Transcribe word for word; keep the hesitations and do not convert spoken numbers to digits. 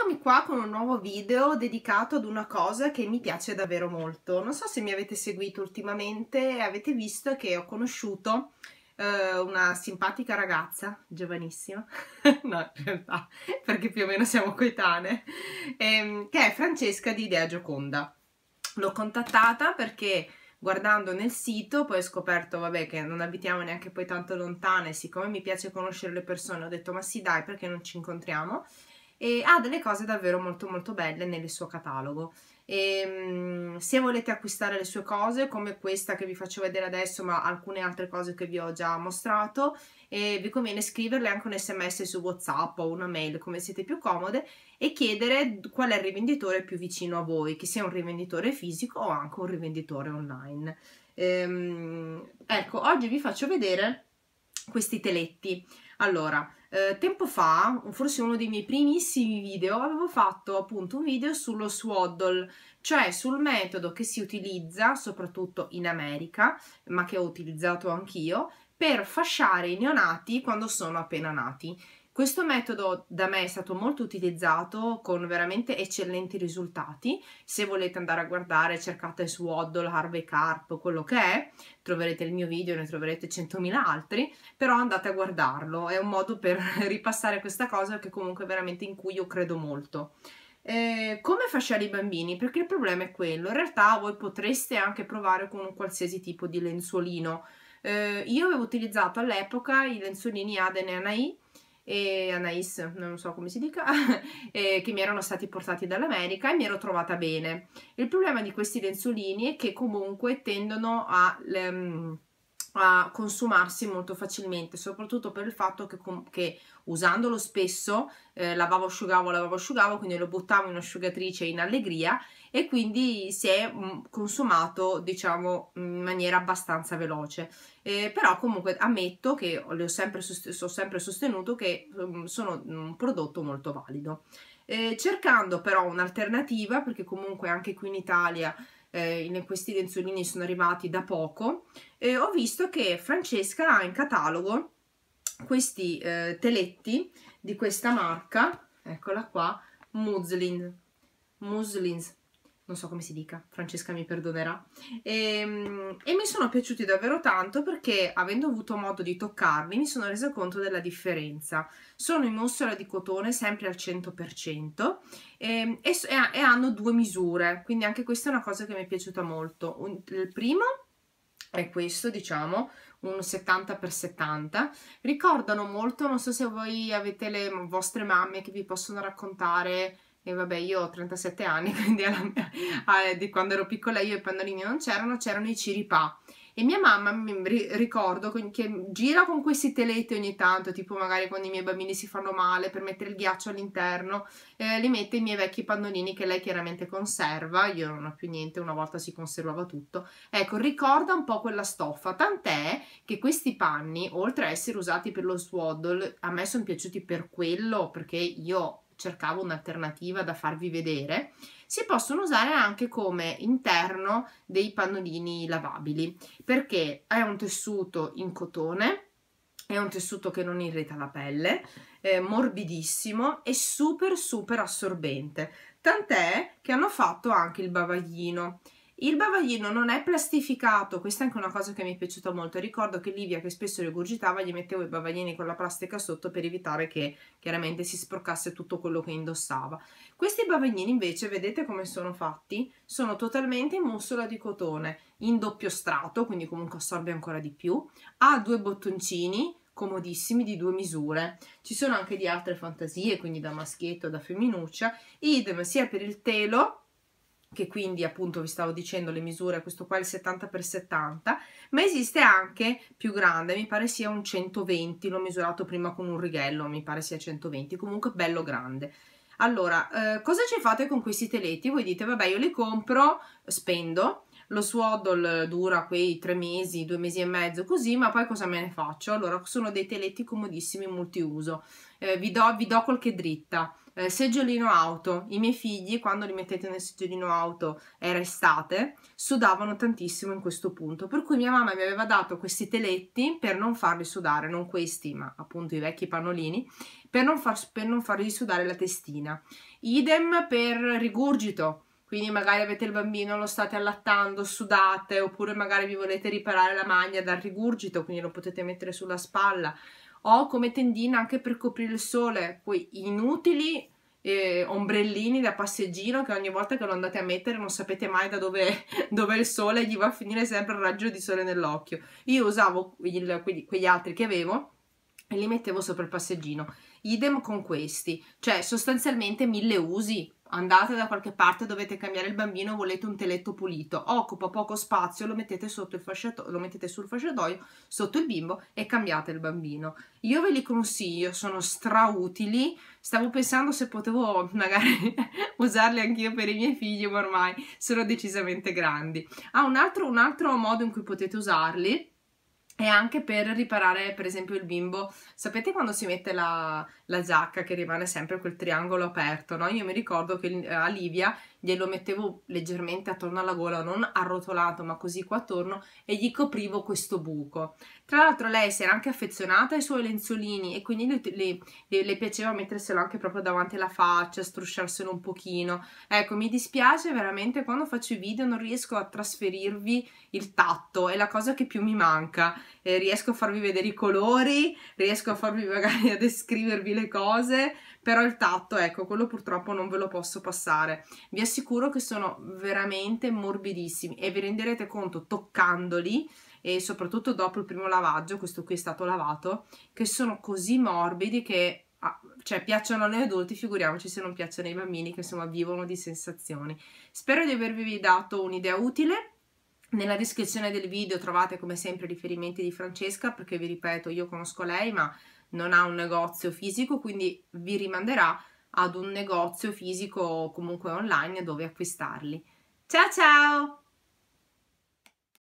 Eccomi qua con un nuovo video dedicato ad una cosa che mi piace davvero molto. Non so se mi avete seguito ultimamente e avete visto che ho conosciuto eh, una simpatica ragazza, giovanissima, no in realtà, perché più o meno siamo coetanee, ehm, che è Francesca di Idea Gioconda. L'ho contattata perché guardando nel sito poi ho scoperto, vabbè, che non abitiamo neanche poi tanto lontane. Siccome mi piace conoscere le persone, ho detto ma sì dai, perché non ci incontriamo? E ha delle cose davvero molto molto belle nel suo catalogo. E, um, se volete acquistare le sue cose come questa che vi faccio vedere adesso, ma alcune altre cose che vi ho già mostrato, e vi conviene scriverle anche un sms su WhatsApp o una mail, come siete più comode, e chiedere qual è il rivenditore più vicino a voi, che sia un rivenditore fisico o anche un rivenditore online. Ehm, ecco, oggi vi faccio vedere questi teletti. Allora, eh, tempo fa, forse uno dei miei primissimi video, avevo fatto appunto un video sullo swaddle, cioè sul metodo che si utilizza soprattutto in America, ma che ho utilizzato anch'io, per fasciare i neonati quando sono appena nati. Questo metodo da me è stato molto utilizzato con veramente eccellenti risultati. Se volete andare a guardare, cercate swaddle, Harvey Carp, quello che è, troverete il mio video, ne troverete centomila altri, però andate a guardarlo, è un modo per ripassare questa cosa che comunque veramente in cui io credo molto. Eh, come fasciare i bambini? Perché il problema è quello, in realtà voi potreste anche provare con un qualsiasi tipo di lenzuolino. Eh, io avevo utilizzato all'epoca i lenzuolini Aden e Anai, e Anais, non so come si dica, eh, che mi erano stati portati dall'America e mi ero trovata bene. Il problema di questi lenzuolini è che comunque tendono a, le, a consumarsi molto facilmente, soprattutto per il fatto che, che usandolo spesso eh, lavavo, asciugavo, lavavo, asciugavo, quindi lo buttavo in un'asciugatrice in allegria e quindi si è mh, consumato, diciamo, in maniera abbastanza veloce. Eh, però comunque ammetto che le ho sempre, ho sempre sostenuto che um, sono un prodotto molto valido. Eh, cercando però un'alternativa, perché comunque anche qui in Italia eh, in questi lenzuolini sono arrivati da poco, eh, ho visto che Francesca ha in catalogo questi eh, teletti di questa marca, eccola qua, Muslin, Muslins, non so come si dica, Francesca mi perdonerà, e, e mi sono piaciuti davvero tanto perché, avendo avuto modo di toccarli, mi sono resa conto della differenza. Sono in mussola di cotone sempre al cento per cento e, e, e hanno due misure, quindi anche questa è una cosa che mi è piaciuta molto. Un, il primo è questo, diciamo, un settanta per settanta, ricordano molto, non so se voi avete le vostre mamme che vi possono raccontare. E vabbè, io ho trentasette anni, quindi alla mia, eh, di quando ero piccola io i pannolini non c'erano, c'erano i ciripà. E mia mamma, mi ricordo che gira con questi teletti ogni tanto, tipo magari quando i miei bambini si fanno male, per mettere il ghiaccio all'interno, eh, li mette i miei vecchi pannolini che lei chiaramente conserva, io non ho più niente, una volta si conservava tutto. Ecco, ricorda un po' quella stoffa, tant'è che questi panni, oltre a essere usati per lo swaddle, a me sono piaciuti per quello, perché io cercavo un'alternativa da farvi vedere, si possono usare anche come interno dei pannolini lavabili, perché è un tessuto in cotone, è un tessuto che non irrita la pelle, è morbidissimo e super super assorbente, tant'è che hanno fatto anche il bavaglino. Il bavaglino non è plastificato, questa è anche una cosa che mi è piaciuta molto. Ricordo che Livia, che spesso regurgitava, gli mettevo i bavaglini con la plastica sotto per evitare che chiaramente si sporcasse tutto quello che indossava. Questi bavaglini invece, vedete come sono fatti? Sono totalmente in mussola di cotone, in doppio strato, quindi comunque assorbe ancora di più. Ha due bottoncini comodissimi di due misure. Ci sono anche di altre fantasie, quindi da maschietto, da femminuccia, idem sia per il telo, che quindi appunto vi stavo dicendo le misure, questo qua è il settanta per settanta, ma esiste anche più grande, mi pare sia un centoventi, l'ho misurato prima con un righello, mi pare sia centoventi, comunque bello grande. Allora, eh, cosa ci fate con questi teletti? Voi dite, vabbè, io li compro, spendo, lo swaddle dura quei tre mesi, due mesi e mezzo così, ma poi cosa me ne faccio? Allora, sono dei teletti comodissimi multiuso, eh, vi, do, vi do qualche dritta. Eh, seggiolino auto, i miei figli quando li mettete nel seggiolino auto, era estate, sudavano tantissimo in questo punto, per cui mia mamma mi aveva dato questi teletti per non farli sudare, non questi ma appunto i vecchi pannolini, per non, far, per non fargli sudare la testina. Idem per rigurgito, quindi magari avete il bambino, lo state allattando, sudate, oppure magari vi volete riparare la maglia dal rigurgito, quindi lo potete mettere sulla spalla, o come tendina anche per coprire il sole, quei inutili eh, ombrellini da passeggino che ogni volta che lo andate a mettere non sapete mai da dove, dove è il sole, gli va a finire sempre il raggio di sole nell'occhio. Io usavo il, quegli, quegli altri che avevo e li mettevo sopra il passeggino. Idem con questi, cioè sostanzialmente mille usi. Andate da qualche parte, dovete cambiare il bambino, volete un teletto pulito, occupa poco spazio, lo mettete sotto il fasciatoio, lo mettete sul fasciatoio sotto il bimbo e cambiate il bambino. Io ve li consiglio, sono strautili. Stavo pensando se potevo magari usarli anch'io per i miei figli, ma ormai sono decisamente grandi. Ah, un altro, un altro modo in cui potete usarli è anche per riparare per esempio il bimbo. Sapete quando si mette la, la giacca che rimane sempre quel triangolo aperto, no? Io mi ricordo che a Livia glielo mettevo leggermente attorno alla gola, non arrotolato ma così qua attorno, e gli coprivo questo buco. Tra l'altro lei si era anche affezionata ai suoi lenzolini e quindi le, le, le, le piaceva metterselo anche proprio davanti alla faccia, strusciarselo un pochino. Ecco, mi dispiace veramente, quando faccio i video non riesco a trasferirvi il tatto, è la cosa che più mi manca. Eh, riesco a farvi vedere i colori, riesco a farvi magari a descrivervi le cose, però il tatto, ecco, quello purtroppo non ve lo posso passare. Vi assicuro che sono veramente morbidissimi e vi renderete conto toccandoli, e soprattutto dopo il primo lavaggio, questo qui è stato lavato, che sono così morbidi che ah, cioè piacciono agli adulti, figuriamoci se non piacciono ai bambini, che insomma vivono di sensazioni. Spero di avervi dato un'idea utile. Nella descrizione del video trovate come sempre riferimenti di Francesca, perché vi ripeto, io conosco lei ma non ha un negozio fisico, quindi vi rimanderà ad un negozio fisico o comunque online dove acquistarli. Ciao ciao!